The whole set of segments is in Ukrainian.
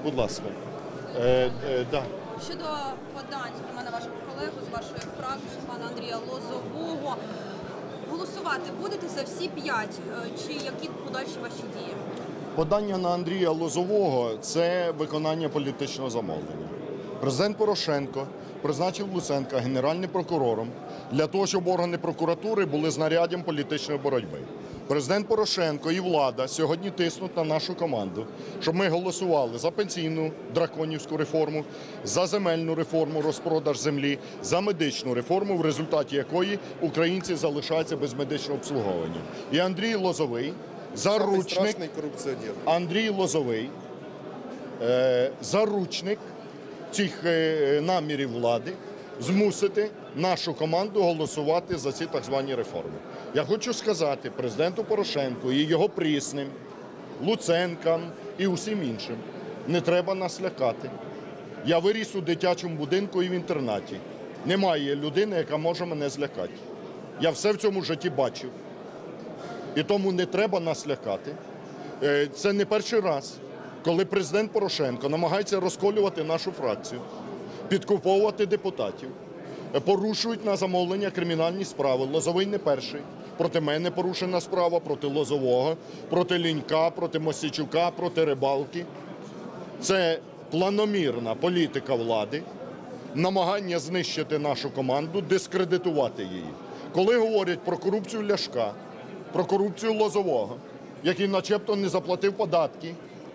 Будь ласка. Да. Щодо подань, зокрема, на вашого колегу з вашої фракції, пана Андрія Лозового, голосувати будете за всі 5, чи які подальші ваші дії? Подання на Андрія Лозового – це виконання політичного замовлення. Президент Порошенко призначив Луценка Генеральним прокурором для того, щоб органи прокуратури були знаряддям політичної боротьби. Президент Порошенко і влада сьогодні тиснуть на нашу команду, щоб ми голосували за пенсійну драконівську реформу, за земельну реформу, розпродаж землі, за медичну реформу, в результаті якої українці залишаються без медичного обслуговування. І Андрій Лозовий, заручник, заручник цих намірів влади змусити нашу команду голосувати за ці так звані реформи. Я хочу сказати президенту Порошенку і його прісним, Луценкам і усім іншим: не треба нас лякати. Я виріс у дитячому будинку і в інтернаті. Немає людини, яка може мене злякати. Я все в цьому житті бачив. І тому не треба нас лякати. Це не перший раз, коли президент Порошенко намагається розколювати нашу фракцію, підкуповувати депутатів, порушують на замовлення кримінальні справи. Лозовий не перший. Проти мене порушена справа, проти Лозового, проти Лінька, проти Мосійчука, проти Рибалки. Це планомірна політика влади, намагання знищити нашу команду, дискредитувати її. Коли говорять про корупцію Ляшка, про корупцію Лозового, який начебто не заплатив податки,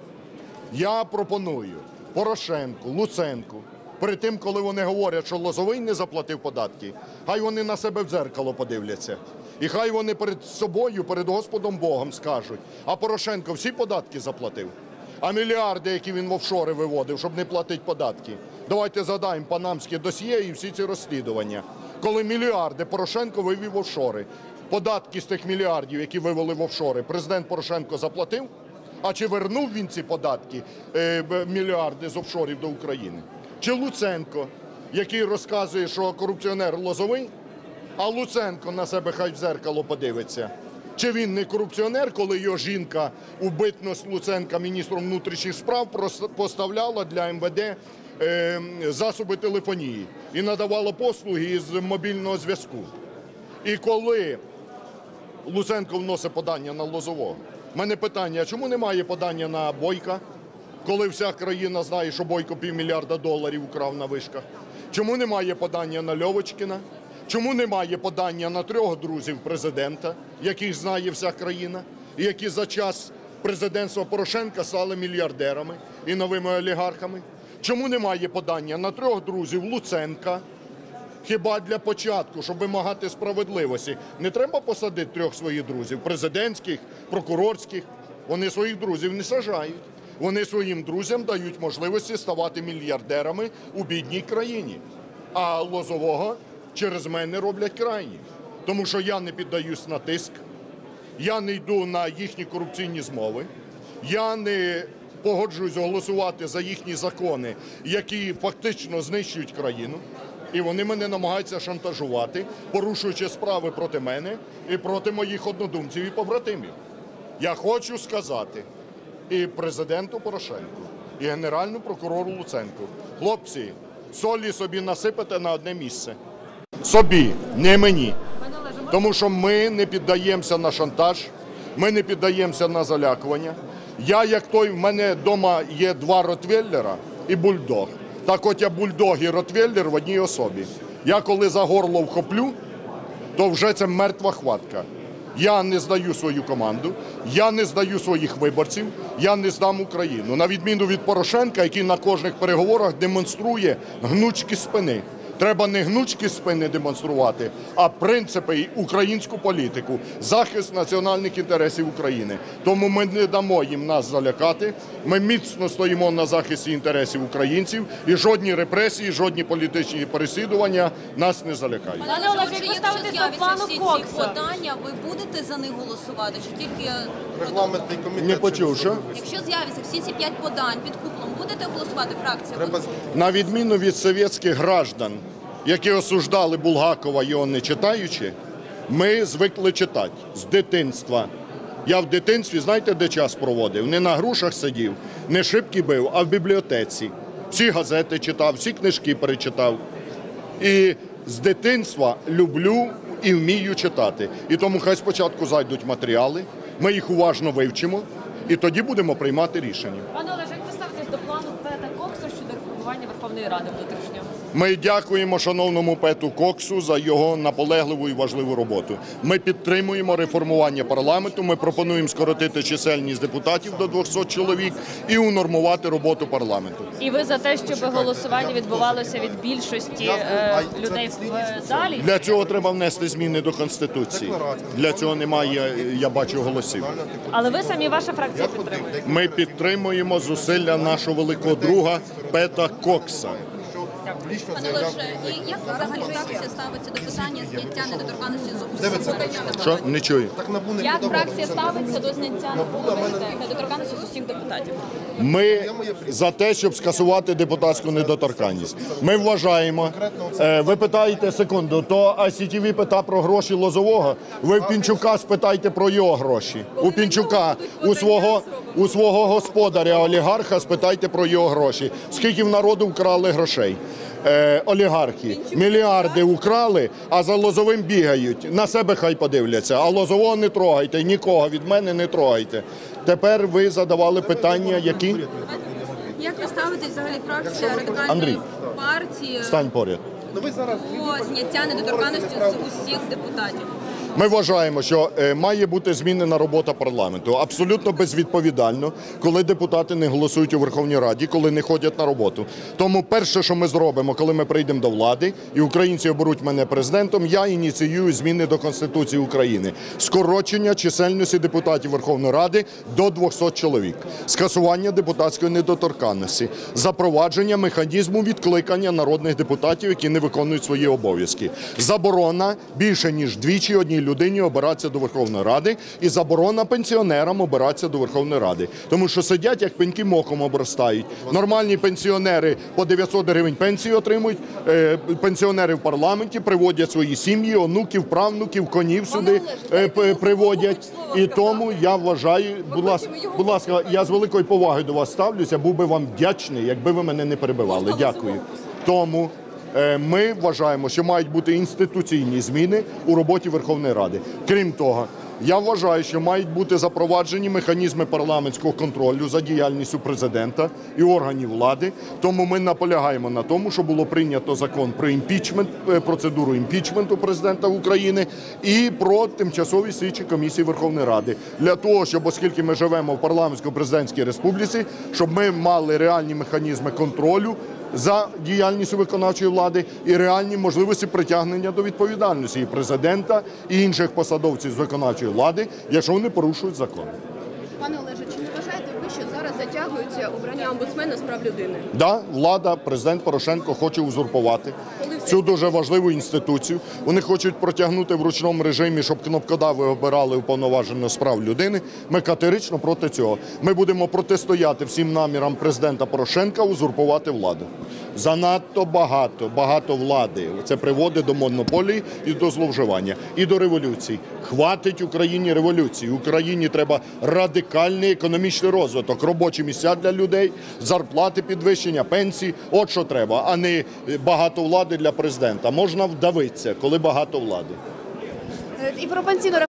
я пропоную Порошенку, Луценку, перед тим, коли вони говорять, що Лозовий не заплатив податки, хай вони на себе в дзеркало подивляться. І хай вони перед собою, перед Господом Богом скажуть: а Порошенко всі податки заплатив? А мільярди, які він в офшори виводив, щоб не платити податки? Давайте згадаємо панамське досьє і всі ці розслідування. Коли мільярди Порошенко вивів в офшори, податки з тих мільярдів, які вивели в офшори, президент Порошенко заплатив? А чи вернув він ці податки, мільярди з офшорів до України? Чи Луценко, який розказує, що корупціонер Лозовий, а Луценко на себе хай в дзеркало подивиться? Чи він не корупціонер, коли його жінка у битність Луценка міністром внутрішніх справ поставляла для МВД засоби телефонії і надавала послуги із мобільного зв'язку? І коли Луценко вносить подання на Лозового, в мене питання: а чому немає подання на Бойка, коли вся країна знає, що Бойко $500 мільярда украв на вишках? Чому немає подання на Льовочкіна? Чому немає подання на 3 друзів президента, яких знає вся країна, і які за час президентства Порошенка стали мільярдерами і новими олігархами? Чому немає подання на 3 друзів Луценка? Хіба для початку, щоб вимагати справедливості, не треба посадити 3 своїх друзів – президентських, прокурорських? Вони своїх друзів не саджають. Вони своїм друзям дають можливості ставати мільярдерами у бідній країні. А Лозового через мене роблять крайні. Тому що я не піддаюсь на тиск, я не йду на їхні корупційні змови, я не погоджуюсь голосувати за їхні закони, які фактично знищують країну. І вони мене намагаються шантажувати, порушуючи справи проти мене і проти моїх однодумців і побратимів. Я хочу сказати і президенту Порошенку, і Генеральному прокурору Луценку: хлопці, солі собі насипете на одне місце. Собі, не мені. Тому що ми не піддаємося на шантаж, ми не піддаємося на залякування. В мене вдома є 2 ротвейлера і бульдог. Так от я бульдог і ротвейлер в одній особі. Я коли за горло вхоплю, то вже це мертва хватка. Я не здаю свою команду, я не здаю своїх виборців, я не здам Україну. На відміну від Порошенка, який на кожних переговорах демонструє гнучкі спини. Треба не гнучкі спини демонструвати, а принципи і українську політику, захист національних інтересів України. Тому ми не дамо їм нас залякати, ми міцно стоїмо на захисті інтересів українців, і жодні репресії, жодні політичні переслідування нас не залякають. Пане Олеже, якщо з'являться всі ці подання, ви будете за них голосувати, чи тільки... Регламентний комітет... Не почув, що? Якщо з'являться всі ці 5 подань під куполом, будете голосувати фракцію? На відміну від совєтських граждан, які осуждали Булгакова, його не читаючи, ми звикли читати з дитинства. Я в дитинстві, знаєте, де час проводив? Не на грушах сидів, не шибки бив, а в бібліотеці. Всі газети читав, всі книжки перечитав. І з дитинства люблю і вмію читати. І тому хай спочатку зайдуть матеріали, ми їх уважно вивчимо, і тоді будемо приймати рішення. Пане Олеже, як ви ставитесь до плану Пета Кокса щодо реформування Верховної Ради внутрішнього? Ми дякуємо шановному Пету Коксу за його наполегливу і важливу роботу. Ми підтримуємо реформування парламенту, ми пропонуємо скоротити чисельність депутатів до 200 чоловік і унормувати роботу парламенту. І ви за те, щоб голосування відбувалося від більшості людей в залі? Для цього треба внести зміни до Конституції. Для цього немає, я бачу, голосів. Але ви самі, ваша фракція підтримує? Ми підтримуємо зусилля нашого великого друга Пета Кокса. Пане Олеже, і як взагалі фракція ставиться до питання зняття недоторканності з усіх депутатів? Що? Не чую. Як фракція ставиться до зняття недоторканності з усіх депутатів? Ми за те, щоб скасувати депутатську недоторканність. Ми вважаємо, ви питаєте, секунду, то ICTV пита про гроші Лозового, ви в Пінчука спитайте про його гроші. У Пінчука, у свого господаря олігарха спитайте про його гроші. Скільки в народу вкрали грошей? Олігархи мільярди украли, а за Лозовим бігають. На себе хай подивляться, а Лозового не трогайте, нікого від мене не трогайте. Тепер ви задавали питання, які? Як ви ставитесь взагалі фракція Андрій, радикальної партії стань поряд. до зняття недоторканності з усіх депутатів? Ми вважаємо, що має бути змінена робота парламенту. Абсолютно безвідповідально, коли депутати не голосують у Верховній Раді, коли не ходять на роботу. Тому перше, що ми зробимо, коли ми прийдемо до влади, і українці оберуть мене президентом, я ініціюю зміни до Конституції України. Скорочення чисельності депутатів Верховної Ради до 200 чоловік. Скасування депутатської недоторканності. Запровадження механізму відкликання народних депутатів, які не виконують свої обов'язки. Заборона більше, ніж двічі одній людині обиратися до Верховної Ради і заборона пенсіонерам обиратися до Верховної Ради. Тому що сидять, як пеньки мохом обростають. Нормальні пенсіонери по 900 гривень пенсії отримують, пенсіонери в парламенті приводять свої сім'ї, онуків, правнуків, конів сюди приводять. І тому я вважаю, будь ласка, я з великою повагою до вас ставлюся, був би вам вдячний, якби ви мене не перебивали. Дякую. Тому ми вважаємо, що мають бути інституційні зміни у роботі Верховної Ради. Крім того, я вважаю, що мають бути запроваджені механізми парламентського контролю за діяльністю президента і органів влади. Тому ми наполягаємо на тому, що було прийнято закон про імпічмент, процедуру імпічменту президента України і про тимчасові слідчі комісії Верховної Ради. Для того, щоб, оскільки ми живемо в парламентсько-президентській республіці, щоб ми мали реальні механізми контролю за діяльністю виконавчої влади і реальні можливості притягнення до відповідальності і президента, і інших посадовців з виконавчої влади, якщо вони порушують закон. Пане Олеже, чи не вважаєте ви, що зараз затягується обрання омбудсмена з прав людини? Да, влада, президент Порошенко хоче узурпувати цю дуже важливу інституцію. Вони хочуть протягнути в ручному режимі, щоб кнопкодави обирали уповноваженого з прав людини. Ми категорично проти цього. Ми будемо протистояти всім намірам президента Порошенка узурпувати владу. Занадто багато влади. Це приводить до монополії і до зловживання, і до революцій. Хватить Україні революції. Україні треба радикальний економічний розвиток, робочі місця для людей, зарплати підвищення, пенсії. От що треба, а не багато влади для президента. Можна вдавитися, коли багато влади. І про пенсійну